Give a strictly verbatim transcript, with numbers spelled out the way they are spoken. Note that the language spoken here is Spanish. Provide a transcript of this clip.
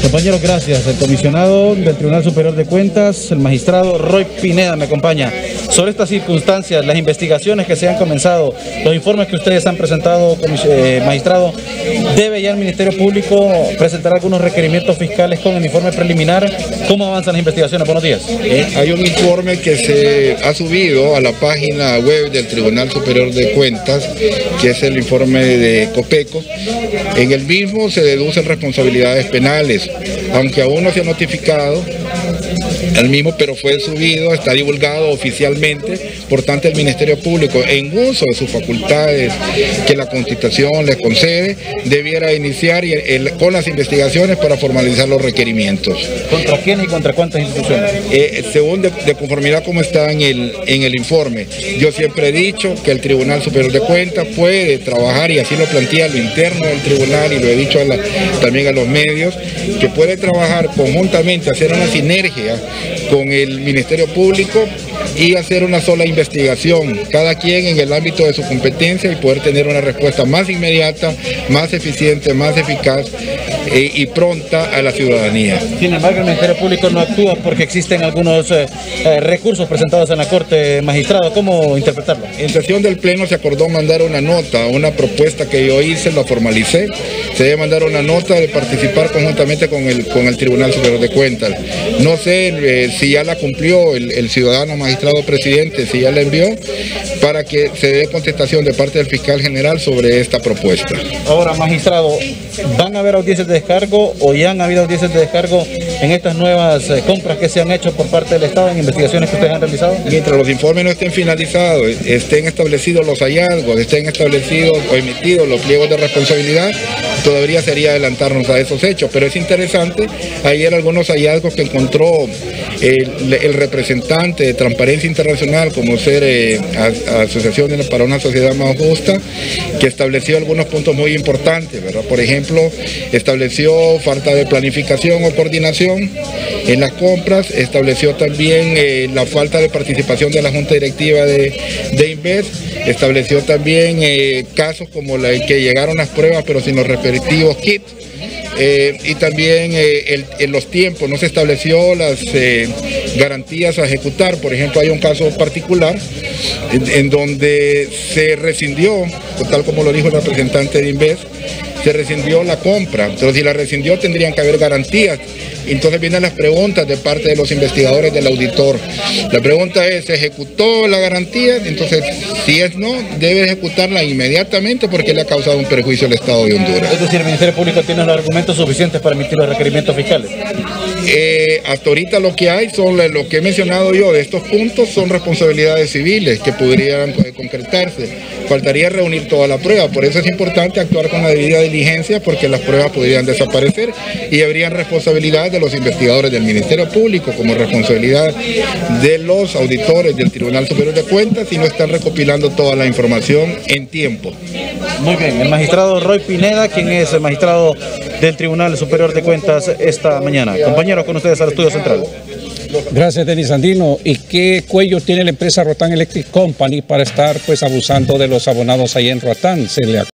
Compañeros, gracias. El comisionado del Tribunal Superior de Cuentas, el magistrado Roy Pineda, me acompaña. Sobre estas circunstancias, las investigaciones que se han comenzado, los informes que ustedes han presentado, eh, magistrado, ¿debe ya el Ministerio Público presentar algunos requerimientos fiscales con el informe preliminar? ¿Cómo avanzan las investigaciones? Buenos días. Eh, hay un informe que se ha subido a la página web del Tribunal Superior de Cuentas, que es el informe de Copeco. En el mismo se deducen responsabilidades penales, aunque aún no se ha notificado el mismo, pero fue subido, está divulgado oficialmente. Por tanto, el Ministerio Público, en uso de sus facultades que la Constitución le concede, debiera iniciar el, con las investigaciones para formalizar los requerimientos. ¿Contra quién y contra cuántas instituciones? Eh, según de, de conformidad como está en el, en el informe. Yo siempre he dicho que el Tribunal Superior de Cuentas puede trabajar, y así lo plantea lo interno del tribunal, y lo he dicho a la, también a los medios, que puede trabajar conjuntamente, hacer una sinergia con el Ministerio Público y hacer una sola investigación, cada quien en el ámbito de su competencia, y poder tener una respuesta más inmediata, más eficiente, más eficaz eh, y pronta a la ciudadanía. Sin embargo, el Ministerio Público no actúa porque existen algunos eh, eh, recursos presentados en la Corte, magistrado. ¿Cómo interpretarlo? En sesión del Pleno se acordó mandar una nota, una propuesta que yo hice, la formalicé. Se debe mandar una nota de participar conjuntamente con el, con el Tribunal Superior de Cuentas. No sé eh, si ya la cumplió el, el ciudadano magistrado presidente, si ya la envió, para que se dé contestación de parte del fiscal general sobre esta propuesta. Ahora, magistrado, ¿van a haber audiencias de descargo o ya han habido audiencias de descargo en estas nuevas eh, compras que se han hecho por parte del Estado en investigaciones que ustedes han realizado? Mientras los informes no estén finalizados, estén establecidos los hallazgos, estén establecidos o emitidos los pliegos de responsabilidad, todavía sería adelantarnos a esos hechos. Pero es interesante, ayer algunos hallazgos que encontró el, el representante de Transparencia Internacional, como ser eh, a, Asociación para una Sociedad Más Justa, que estableció algunos puntos muy importantes, ¿verdad? Por ejemplo, estableció falta de planificación o coordinación en las compras, estableció también eh, la falta de participación de la Junta Directiva de, de Invest, estableció también eh, casos como la que llegaron las pruebas pero sin los respectivos kits. Eh, y también eh, el, en los tiempos no se estableció las eh, garantías a ejecutar. Por ejemplo, hay un caso particular en, en donde se rescindió, tal como lo dijo el representante de Invest, se rescindió la compra. Entonces, si la rescindió, tendrían que haber garantías. Entonces vienen las preguntas de parte de los investigadores del auditor. La pregunta es, ¿se ejecutó la garantía? Entonces, si es no, debe ejecutarla inmediatamente porque le ha causado un perjuicio al Estado de Honduras. Es decir, el Ministerio Público tiene los argumentos suficientes para emitir los requerimientos fiscales. Eh, hasta ahorita lo que hay son lo que he mencionado yo de estos puntos, son responsabilidades civiles que podrían eh, concretarse. Faltaría reunir toda la prueba, por eso es importante actuar con la debida diligencia, porque las pruebas podrían desaparecer y habrían responsabilidad de los investigadores del Ministerio Público, como responsabilidad de los auditores del Tribunal Superior de Cuentas, si no están recopilando toda la información en tiempo. Muy bien, el magistrado Roy Pineda, quien es el magistrado del Tribunal Superior de Cuentas esta mañana. Compañeros, con ustedes al estudio central. Gracias, Denis Andino. ¿Y qué cuello tiene la empresa Roatán Electric Company para estar pues abusando de los abonados ahí en Roatán? ¿Se le